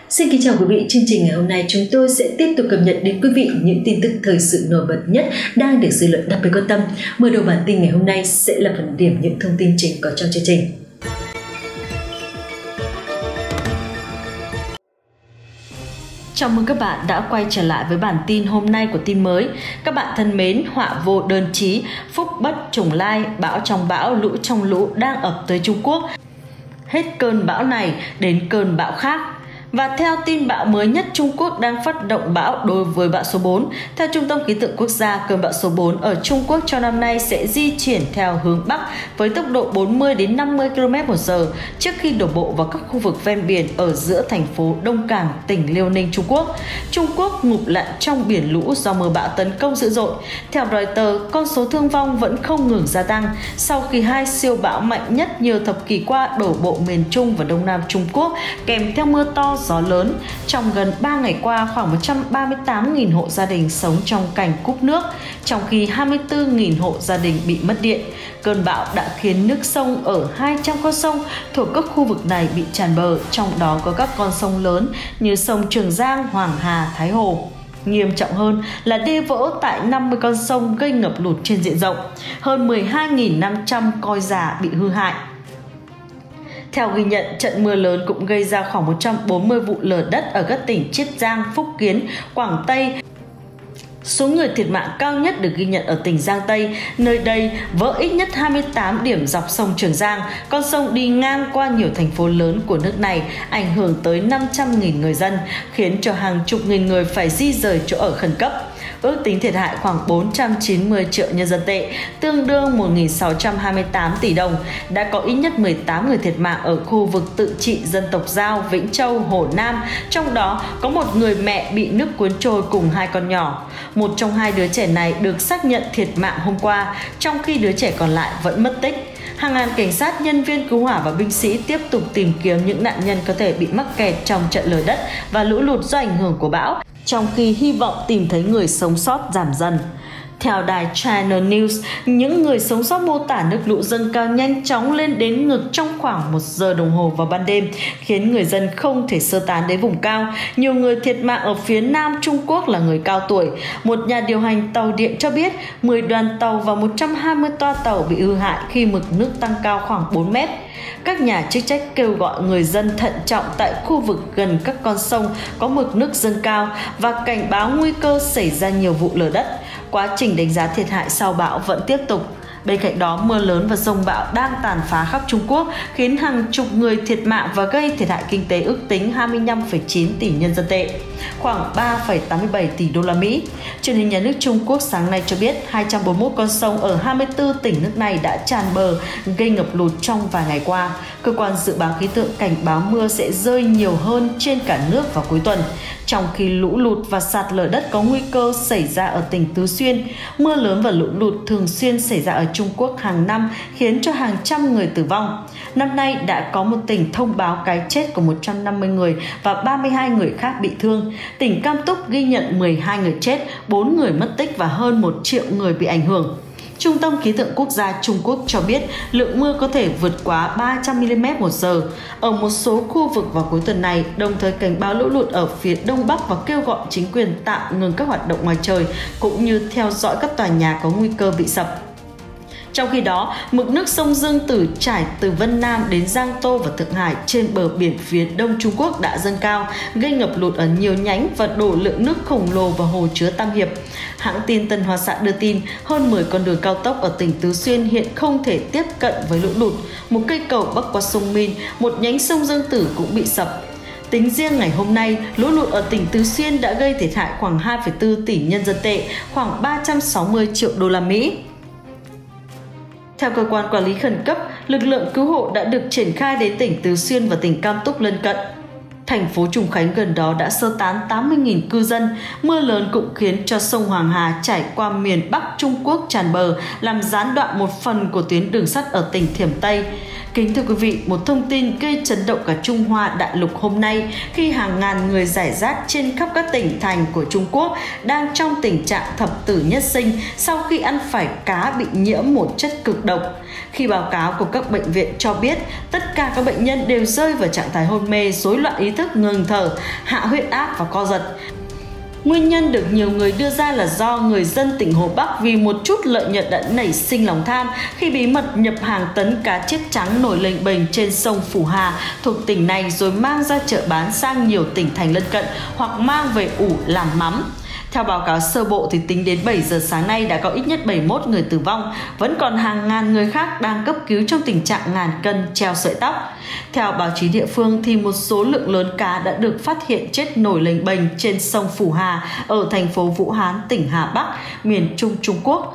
Xin kính chào quý vị, chương trình ngày hôm nay chúng tôi sẽ tiếp tục cập nhật đến quý vị những tin tức thời sự nổi bật nhất đang được dư luận đặc biệt quan tâm. Mở đầu bản tin ngày hôm nay sẽ là phần điểm những thông tin chính có trong chương trình. Chào mừng các bạn đã quay trở lại với bản tin hôm nay của tin mới. Các bạn thân mến, họa vô đơn chí, phúc bất trùng lai, bão trong bão, lũ trong lũ đang ập tới Trung Quốc. Hết cơn bão này đến cơn bão khác. Và theo tin bão mới nhất, Trung Quốc đang phát động bão đối với bão số 4. Theo Trung tâm Khí tượng Quốc gia, cơn bão số 4 ở Trung Quốc cho năm nay sẽ di chuyển theo hướng Bắc với tốc độ 40 đến 50 km/h trước khi đổ bộ vào các khu vực ven biển ở giữa thành phố Đông Cảng, tỉnh Liêu Ninh, Trung Quốc. Trung Quốc ngụp lặn trong biển lũ do mưa bão tấn công dữ dội. Theo Reuters, con số thương vong vẫn không ngừng gia tăng sau khi hai siêu bão mạnh nhất nhiều thập kỷ qua đổ bộ miền Trung và Đông Nam Trung Quốc kèm theo mưa to, gió lớn. Trong gần 3 ngày qua, khoảng 138.000 hộ gia đình sống trong cảnh cúp nước, trong khi 24.000 hộ gia đình bị mất điện. Cơn bão đã khiến nước sông ở 200 con sông thuộc các khu vực này bị tràn bờ, trong đó có các con sông lớn như sông Trường Giang, Hoàng Hà, Thái Hồ. Nghiêm trọng hơn là đê vỡ tại 50 con sông gây ngập lụt trên diện rộng. Hơn 12.500 coi già bị hư hại. Theo ghi nhận, trận mưa lớn cũng gây ra khoảng 140 vụ lở đất ở các tỉnh Chiết Giang, Phúc Kiến, Quảng Tây. Số người thiệt mạng cao nhất được ghi nhận ở tỉnh Giang Tây, nơi đây vỡ ít nhất 28 điểm dọc sông Trường Giang, con sông đi ngang qua nhiều thành phố lớn của nước này, ảnh hưởng tới 500.000 người dân, khiến cho hàng chục nghìn người phải di rời chỗ ở khẩn cấp. Ước tính thiệt hại khoảng 490 triệu nhân dân tệ, tương đương 1.628 tỷ đồng. Đã có ít nhất 18 người thiệt mạng ở khu vực tự trị dân tộc Dao, Vĩnh Châu, Hồ Nam, trong đó có một người mẹ bị nước cuốn trôi cùng hai con nhỏ. Một trong hai đứa trẻ này được xác nhận thiệt mạng hôm qua, trong khi đứa trẻ còn lại vẫn mất tích. Hàng ngàn cảnh sát, nhân viên cứu hỏa và binh sĩ tiếp tục tìm kiếm những nạn nhân có thể bị mắc kẹt trong trận lở đất và lũ lụt do ảnh hưởng của bão, trong khi hy vọng tìm thấy người sống sót giảm dần. Theo đài China News, những người sống sót mô tả nước lũ dâng cao nhanh chóng lên đến ngực trong khoảng 1 giờ đồng hồ vào ban đêm, khiến người dân không thể sơ tán đến vùng cao. Nhiều người thiệt mạng ở phía nam Trung Quốc là người cao tuổi. Một nhà điều hành tàu điện cho biết 10 đoàn tàu và 120 toa tàu bị hư hại khi mực nước tăng cao khoảng 4 mét. Các nhà chức trách kêu gọi người dân thận trọng tại khu vực gần các con sông có mực nước dâng cao và cảnh báo nguy cơ xảy ra nhiều vụ lở đất. Quá trình đánh giá thiệt hại sau bão vẫn tiếp tục. Bên cạnh đó, mưa lớn và dông bão đang tàn phá khắp Trung Quốc, khiến hàng chục người thiệt mạng và gây thiệt hại kinh tế ước tính 25,9 tỷ nhân dân tệ, khoảng 3,87 tỷ đô la Mỹ. Truyền hình nhà nước Trung Quốc sáng nay cho biết 241 con sông ở 24 tỉnh nước này đã tràn bờ, gây ngập lụt trong vài ngày qua. Cơ quan dự báo khí tượng cảnh báo mưa sẽ rơi nhiều hơn trên cả nước vào cuối tuần. Trong khi lũ lụt và sạt lở đất có nguy cơ xảy ra ở tỉnh Tứ Xuyên, mưa lớn và lũ lụt thường xuyên xảy ra ở Trung Quốc hàng năm khiến cho hàng trăm người tử vong. Năm nay đã có một tỉnh thông báo cái chết của 150 người và 32 người khác bị thương. Tỉnh Cam Túc ghi nhận 12 người chết, 4 người mất tích và hơn 1 triệu người bị ảnh hưởng. Trung tâm Khí tượng Quốc gia Trung Quốc cho biết lượng mưa có thể vượt quá 300 mm một giờ ở một số khu vực vào cuối tuần này, đồng thời cảnh báo lũ lụt ở phía Đông Bắc và kêu gọi chính quyền tạm ngừng các hoạt động ngoài trời cũng như theo dõi các tòa nhà có nguy cơ bị sập. Trong khi đó, mực nước sông Dương Tử trải từ Vân Nam đến Giang Tô và Thượng Hải trên bờ biển phía đông Trung Quốc đã dâng cao, gây ngập lụt ở nhiều nhánh và đổ lượng nước khổng lồ vào hồ chứa Tam Hiệp. Hãng tin Tân Hoa Xã đưa tin hơn 10 con đường cao tốc ở tỉnh Tứ Xuyên hiện không thể tiếp cận với lũ lụt. Một cây cầu bắc qua sông Min, một nhánh sông Dương Tử cũng bị sập. Tính riêng ngày hôm nay, lũ lụt ở tỉnh Tứ Xuyên đã gây thiệt hại khoảng 2,4 tỷ nhân dân tệ, khoảng 360 triệu đô la Mỹ. Theo cơ quan quản lý khẩn cấp, lực lượng cứu hộ đã được triển khai đến tỉnh Tứ Xuyên và tỉnh Cam Túc lân cận. Thành phố Trùng Khánh gần đó đã sơ tán 80.000 cư dân. Mưa lớn cũng khiến cho sông Hoàng Hà chảy qua miền Bắc Trung Quốc tràn bờ, làm gián đoạn một phần của tuyến đường sắt ở tỉnh Thiểm Tây. Kính thưa quý vị, một thông tin gây chấn động cả Trung Hoa đại lục hôm nay khi hàng ngàn người rải rác trên khắp các tỉnh thành của Trung Quốc đang trong tình trạng thập tử nhất sinh sau khi ăn phải cá bị nhiễm một chất cực độc. Khi báo cáo của các bệnh viện cho biết tất cả các bệnh nhân đều rơi vào trạng thái hôn mê, rối loạn ý thức thức, ngừng thở, hạ huyết áp và co giật. Nguyên nhân được nhiều người đưa ra là do người dân tỉnh Hồ Bắc vì một chút lợi nhuận đã nảy sinh lòng tham khi bí mật nhập hàng tấn cá chép trắng nổi lềnh bềnh trên sông Phủ Hà thuộc tỉnh này rồi mang ra chợ bán sang nhiều tỉnh thành lân cận hoặc mang về ủ làm mắm. Theo báo cáo sơ bộ thì tính đến 7 giờ sáng nay đã có ít nhất 71 người tử vong, vẫn còn hàng ngàn người khác đang cấp cứu trong tình trạng ngàn cân treo sợi tóc. Theo báo chí địa phương thì một số lượng lớn cá đã được phát hiện chết nổi lềnh bềnh trên sông Phủ Hà ở thành phố Vũ Hán, tỉnh Hà Bắc, miền Trung Trung Quốc.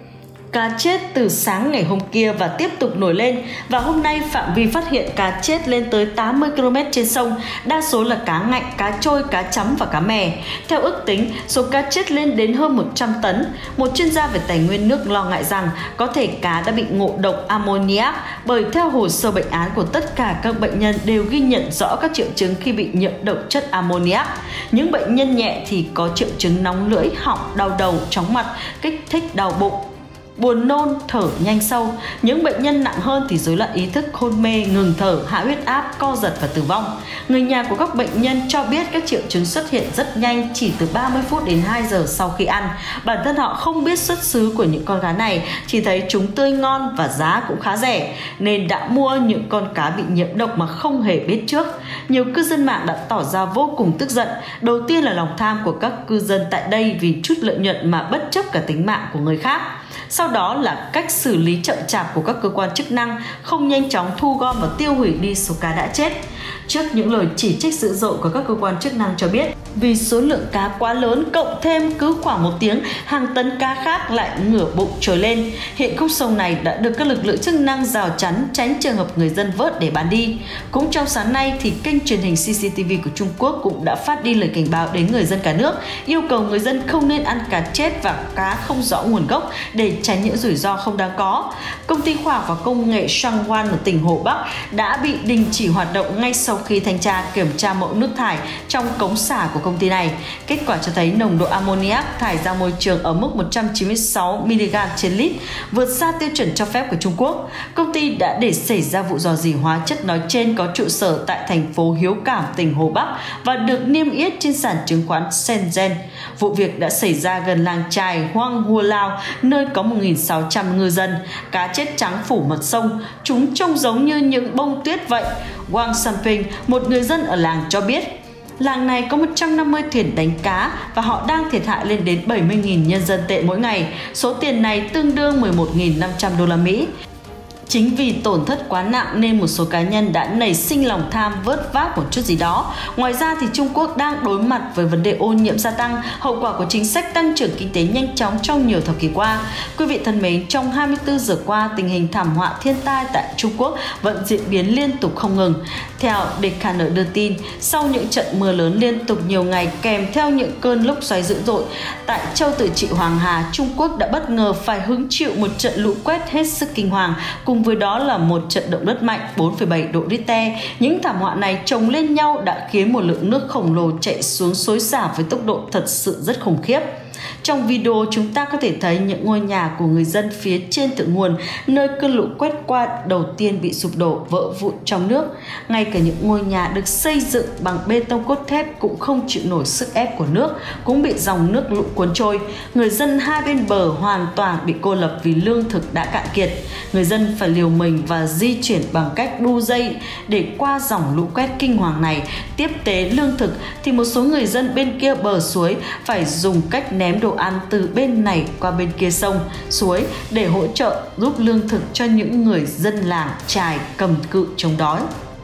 Cá chết từ sáng ngày hôm kia và tiếp tục nổi lên, và hôm nay phạm vi phát hiện cá chết lên tới 80 km trên sông, đa số là cá ngạnh, cá trôi, cá chấm và cá mè. Theo ước tính, số cá chết lên đến hơn 100 tấn. Một chuyên gia về tài nguyên nước lo ngại rằng có thể cá đã bị ngộ độc ammoniac, bởi theo hồ sơ bệnh án của tất cả các bệnh nhân đều ghi nhận rõ các triệu chứng khi bị nhiễm độc chất ammoniac. Những bệnh nhân nhẹ thì có triệu chứng nóng lưỡi, họng, đau đầu, chóng mặt, kích thích đau bụng, buồn nôn, thở nhanh sâu. Những bệnh nhân nặng hơn thì rối loạn ý thức, hôn mê, ngừng thở, hạ huyết áp, co giật và tử vong. Người nhà của các bệnh nhân cho biết các triệu chứng xuất hiện rất nhanh, chỉ từ 30 phút đến 2 giờ sau khi ăn. Bản thân họ không biết xuất xứ của những con cá này, chỉ thấy chúng tươi ngon và giá cũng khá rẻ, nên đã mua những con cá bị nhiễm độc mà không hề biết trước. Nhiều cư dân mạng đã tỏ ra vô cùng tức giận. Đầu tiên là lòng tham của các cư dân tại đây vì chút lợi nhuận mà bất chấp cả tính mạng của người khác. Sau đó là cách xử lý chậm chạp của các cơ quan chức năng, không nhanh chóng thu gom và tiêu hủy đi số cá đã chết. Trước những lời chỉ trích dữ dội của các cơ quan chức năng cho biết, vì số lượng cá quá lớn cộng thêm cứ khoảng 1 tiếng, hàng tấn cá khác lại ngửa bụng trồi lên. Hiện khúc sông này đã được các lực lượng chức năng rào chắn, tránh trường hợp người dân vớt để bán đi. Cũng trong sáng nay thì kênh truyền hình CCTV của Trung Quốc cũng đã phát đi lời cảnh báo đến người dân cả nước, yêu cầu người dân không nên ăn cá chết và cá không rõ nguồn gốc để tránh những rủi ro không đáng có. Công ty khoa học và công nghệ Shangwan ở tỉnh Hồ Bắc đã bị đình chỉ hoạt động ngay sau khi thanh tra kiểm tra mẫu nước thải trong cống xả của công ty này. Kết quả cho thấy nồng độ ammoniac thải ra môi trường ở mức 196 mg trên lít, vượt xa tiêu chuẩn cho phép của Trung Quốc. Công ty đã để xảy ra vụ rò rỉ hóa chất nói trên có trụ sở tại thành phố Hiếu Cảm, tỉnh Hồ Bắc và được niêm yết trên sàn chứng khoán Shenzhen. Vụ việc đã xảy ra gần làng chài Hoang Hua Lao, nơi có 1.600 ngư dân. Cá chết trắng phủ mặt sông, chúng trông giống như những bông tuyết vậy. Wang Samping, một người dân ở làng cho biết, làng này có 150 thuyền đánh cá và họ đang thiệt hại lên đến 70.000 nhân dân tệ mỗi ngày. Số tiền này tương đương 11.500 đô la Mỹ. Chính vì tổn thất quá nặng nên một số cá nhân đã nảy sinh lòng tham vớt vát một chút gì đó. Ngoài ra thì Trung Quốc đang đối mặt với vấn đề ô nhiễm gia tăng, hậu quả của chính sách tăng trưởng kinh tế nhanh chóng trong nhiều thập kỷ qua. Quý vị thân mến, trong 24 giờ qua, tình hình thảm họa thiên tai tại Trung Quốc vẫn diễn biến liên tục không ngừng. Theo DKN đưa tin, sau những trận mưa lớn liên tục nhiều ngày kèm theo những cơn lốc xoáy dữ dội, tại châu Tự Trị Hoàng Hà, Trung Quốc đã bất ngờ phải hứng chịu một trận lũ quét hết sức kinh hoàng, cùng với đó là một trận động đất mạnh 4,7 độ Richter. Những thảm họa này chồng lên nhau đã khiến một lượng nước khổng lồ chạy xuống xối xả với tốc độ thật sự rất khủng khiếp. Trong video chúng ta có thể thấy những ngôi nhà của người dân phía trên thượng nguồn, nơi cơn lũ quét qua đầu tiên bị sụp đổ vỡ vụn trong nước. Ngay cả những ngôi nhà được xây dựng bằng bê tông cốt thép cũng không chịu nổi sức ép của nước, cũng bị dòng nước lũ cuốn trôi. Người dân hai bên bờ hoàn toàn bị cô lập vì lương thực đã cạn kiệt. Người dân phải liều mình và di chuyển bằng cách đu dây để qua dòng lũ quét kinh hoàng này. Tiếp tế lương thực thì một số người dân bên kia bờ suối phải dùng cách ném đồ ăn từ bên này qua bên kia sông, suối để hỗ trợ giúp lương thực cho những người dân làng chài cầm cự chống đói.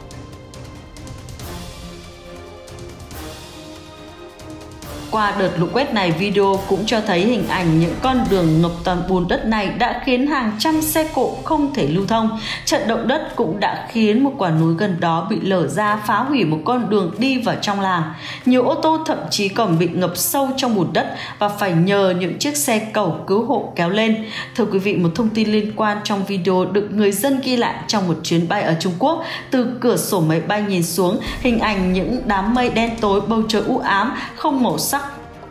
Qua đợt lũ quét này, video cũng cho thấy hình ảnh những con đường ngập toàn bùn đất này đã khiến hàng trăm xe cộ không thể lưu thông. Trận động đất cũng đã khiến một quả núi gần đó bị lở ra, phá hủy một con đường đi vào trong làng. Nhiều ô tô thậm chí còn bị ngập sâu trong bùn đất và phải nhờ những chiếc xe cầu cứu hộ kéo lên. Thưa quý vị, một thông tin liên quan trong video được người dân ghi lại trong một chuyến bay ở Trung Quốc. Từ cửa sổ máy bay nhìn xuống, hình ảnh những đám mây đen tối, bầu trời u ám, không màu sắc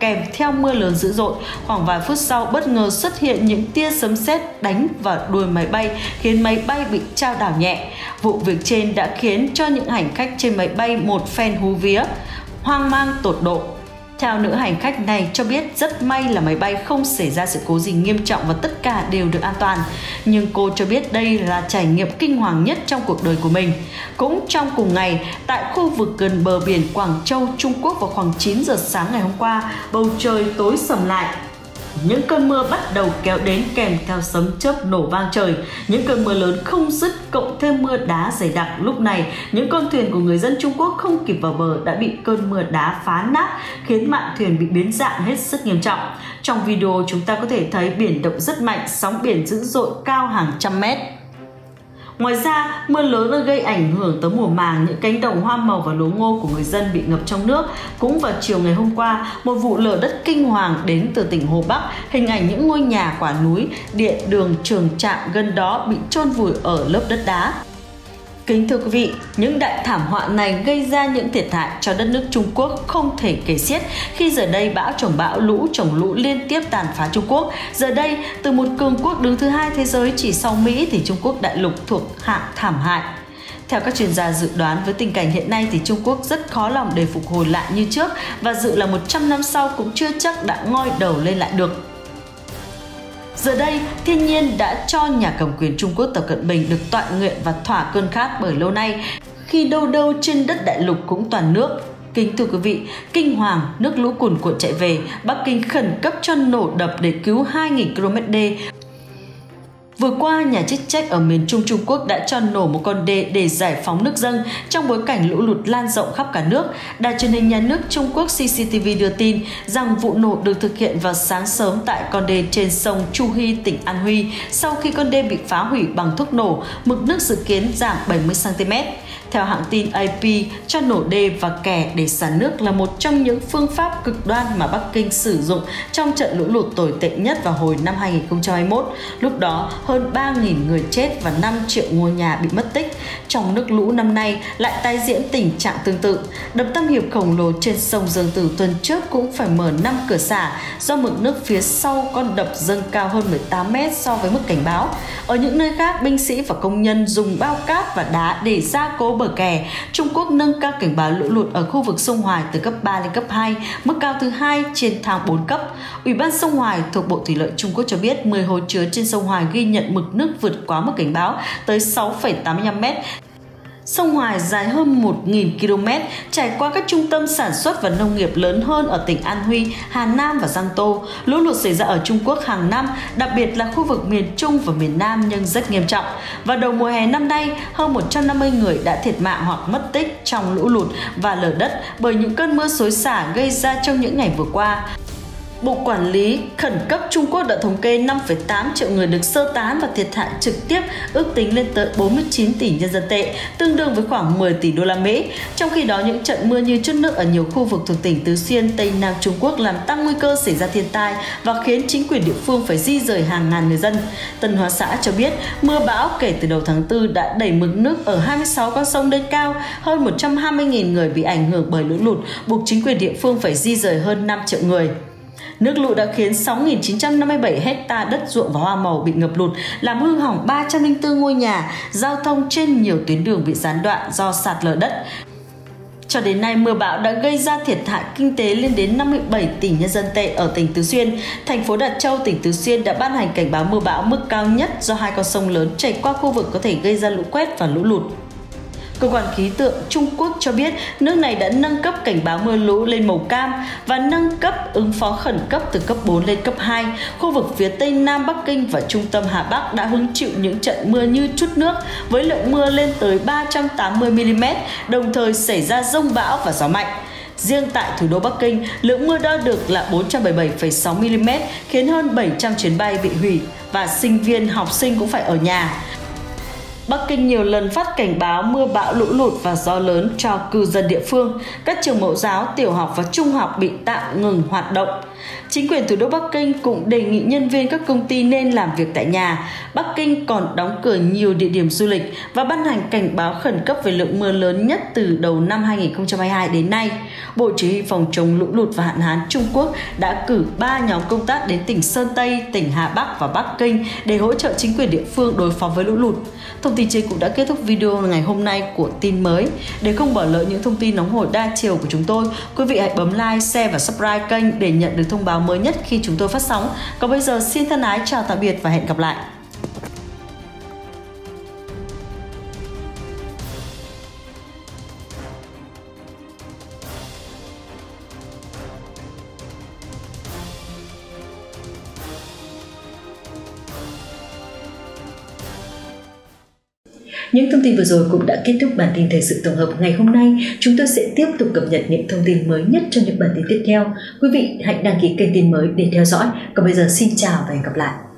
kèm theo mưa lớn dữ dội. Khoảng vài phút sau, bất ngờ xuất hiện những tia sấm sét đánh vào đuôi máy bay, khiến máy bay bị chao đảo nhẹ. Vụ việc trên đã khiến cho những hành khách trên máy bay một phen hú vía, hoang mang tột độ. Theo nữ hành khách này cho biết, rất may là máy bay không xảy ra sự cố gì nghiêm trọng và tất cả đều được an toàn. Nhưng cô cho biết đây là trải nghiệm kinh hoàng nhất trong cuộc đời của mình. Cũng trong cùng ngày, tại khu vực gần bờ biển Quảng Châu, Trung Quốc, vào khoảng 9 giờ sáng ngày hôm qua, bầu trời tối sầm lại. Những cơn mưa bắt đầu kéo đến kèm theo sấm chớp nổ vang trời. Những cơn mưa lớn không dứt cộng thêm mưa đá dày đặc. Lúc này, những con thuyền của người dân Trung Quốc không kịp vào bờ đã bị cơn mưa đá phá nát, khiến mạn thuyền bị biến dạng hết sức nghiêm trọng. Trong video chúng ta có thể thấy biển động rất mạnh, sóng biển dữ dội cao hàng trăm mét. Ngoài ra, mưa lớn đã gây ảnh hưởng tới mùa màng, những cánh đồng hoa màu và lúa ngô của người dân bị ngập trong nước. Cũng vào chiều ngày hôm qua, một vụ lở đất kinh hoàng đến từ tỉnh Hồ Bắc, hình ảnh những ngôi nhà quả núi, điện đường, trường trạm gần đó bị chôn vùi ở lớp đất đá. Kính thưa quý vị, những đại thảm họa này gây ra những thiệt hại cho đất nước Trung Quốc không thể kể xiết, khi giờ đây bão chồng bão, lũ chồng lũ liên tiếp tàn phá Trung Quốc. Giờ đây, từ một cường quốc đứng thứ hai thế giới chỉ sau Mỹ thì Trung Quốc đại lục thuộc hạng thảm hại. Theo các chuyên gia dự đoán, với tình cảnh hiện nay thì Trung Quốc rất khó lòng để phục hồi lại như trước, và dự là 100 năm sau cũng chưa chắc đã ngoi đầu lên lại được. Giờ đây, thiên nhiên đã cho nhà cầm quyền Trung Quốc Tập Cận Bình được tọa nguyện và thỏa cơn khát bởi lâu nay, khi đâu đâu trên đất đại lục cũng toàn nước. Kính thưa quý vị, kinh hoàng, nước lũ cuồn cuộn chạy về, Bắc Kinh khẩn cấp cho nổ đập để cứu 2.000 km đê. Vừa qua, nhà chức trách ở miền Trung Trung Quốc đã cho nổ một con đê để giải phóng nước dâng trong bối cảnh lũ lụt lan rộng khắp cả nước. Đài truyền hình nhà nước Trung Quốc CCTV đưa tin rằng vụ nổ được thực hiện vào sáng sớm tại con đê trên sông Chu Hy, tỉnh An Huy. Sau khi con đê bị phá hủy bằng thuốc nổ, mực nước dự kiến giảm 70 cm. Theo hãng tin AP, cho nổ đê và kè để xả nước là một trong những phương pháp cực đoan mà Bắc Kinh sử dụng trong trận lũ lụt tồi tệ nhất vào hồi năm 2021. Lúc đó, hơn 3.000 người chết và 5 triệu ngôi nhà bị mất tích. Trong nước lũ năm nay lại tái diễn tình trạng tương tự. Đập Tam Hiệp khổng lồ trên sông Dương Tử tuần trước cũng phải mở 5 cửa xả do mực nước phía sau con đập dâng cao hơn 18 mét so với mức cảnh báo. Ở những nơi khác, binh sĩ và công nhân dùng bao cát và đá để gia cố bờ kè. Trung Quốc nâng cao cảnh báo lũ lụt ở khu vực sông Hoài từ cấp 3 lên cấp 2, mức cao thứ 2 trên thang 4 cấp. Ủy ban sông Hoài thuộc Bộ Thủy lợi Trung Quốc cho biết 10 hồ chứa trên sông Hoài ghi nhận mực nước vượt quá mức cảnh báo tới 6,85 mét. Sông Hoài dài hơn 1.000 km, trải qua các trung tâm sản xuất và nông nghiệp lớn hơn ở tỉnh An Huy, Hà Nam và Giang Tô. Lũ lụt xảy ra ở Trung Quốc hàng năm, đặc biệt là khu vực miền Trung và miền Nam nhưng rất nghiêm trọng. Vào đầu mùa hè năm nay, hơn 150 người đã thiệt mạng hoặc mất tích trong lũ lụt và lở đất bởi những cơn mưa xối xả gây ra trong những ngày vừa qua. Bộ Quản lý Khẩn cấp Trung Quốc đã thống kê 5,8 triệu người được sơ tán và thiệt hại trực tiếp, ước tính lên tới 49 tỷ nhân dân tệ, tương đương với khoảng 10 tỷ đô la Mỹ. Trong khi đó, những trận mưa như trút nước ở nhiều khu vực thuộc tỉnh Tứ Xuyên, Tây Nam Trung Quốc làm tăng nguy cơ xảy ra thiên tai và khiến chính quyền địa phương phải di rời hàng ngàn người dân. Tân Hoa Xã cho biết, mưa bão kể từ đầu tháng 4 đã đẩy mực nước ở 26 con sông lên cao, hơn 120.000 người bị ảnh hưởng bởi lũ lụt, buộc chính quyền địa phương phải di rời hơn 5 triệu người. Nước lũ đã khiến 6.957 hecta đất ruộng và hoa màu bị ngập lụt, làm hư hỏng 304 ngôi nhà, giao thông trên nhiều tuyến đường bị gián đoạn do sạt lở đất. Cho đến nay, mưa bão đã gây ra thiệt hại kinh tế lên đến 57 tỷ nhân dân tệ ở tỉnh Tứ Xuyên. Thành phố Đạt Châu, tỉnh Tứ Xuyên đã ban hành cảnh báo mưa bão mức cao nhất do hai con sông lớn chảy qua khu vực có thể gây ra lũ quét và lũ lụt. Cơ quan khí tượng Trung Quốc cho biết nước này đã nâng cấp cảnh báo mưa lũ lên màu cam và nâng cấp ứng phó khẩn cấp từ cấp 4 lên cấp 2. Khu vực phía Tây Nam Bắc Kinh và trung tâm Hà Bắc đã hứng chịu những trận mưa như trút nước với lượng mưa lên tới 380 mm, đồng thời xảy ra dông bão và gió mạnh. Riêng tại thủ đô Bắc Kinh, lượng mưa đo được là 477,6 mm, khiến hơn 700 chuyến bay bị hủy và sinh viên, học sinh cũng phải ở nhà. Bắc Kinh nhiều lần phát cảnh báo mưa bão, lũ lụt và gió lớn cho cư dân địa phương. Các trường mẫu giáo, tiểu học và trung học bị tạm ngừng hoạt động. Chính quyền thủ đô Bắc Kinh cũng đề nghị nhân viên các công ty nên làm việc tại nhà. Bắc Kinh còn đóng cửa nhiều địa điểm du lịch và ban hành cảnh báo khẩn cấp về lượng mưa lớn nhất từ đầu năm 2022 đến nay. Bộ Chỉ huy phòng chống lũ lụt và hạn hán Trung Quốc đã cử 3 nhóm công tác đến tỉnh Sơn Tây, tỉnh Hà Bắc và Bắc Kinh để hỗ trợ chính quyền địa phương đối phó với lũ lụt. Thông tin trên cũng đã kết thúc video ngày hôm nay của tin mới. Để không bỏ lỡ những thông tin nóng hổi đa chiều của chúng tôi, quý vị hãy bấm like, share và subscribe kênh để nhận được thông báo mới nhất khi chúng tôi phát sóng. Còn bây giờ xin thân ái chào tạm biệt và hẹn gặp lại. Những thông tin vừa rồi cũng đã kết thúc bản tin thời sự tổng hợp ngày hôm nay. Chúng tôi sẽ tiếp tục cập nhật những thông tin mới nhất trong những bản tin tiếp theo. Quý vị hãy đăng ký kênh tin mới để theo dõi. Còn bây giờ xin chào và hẹn gặp lại.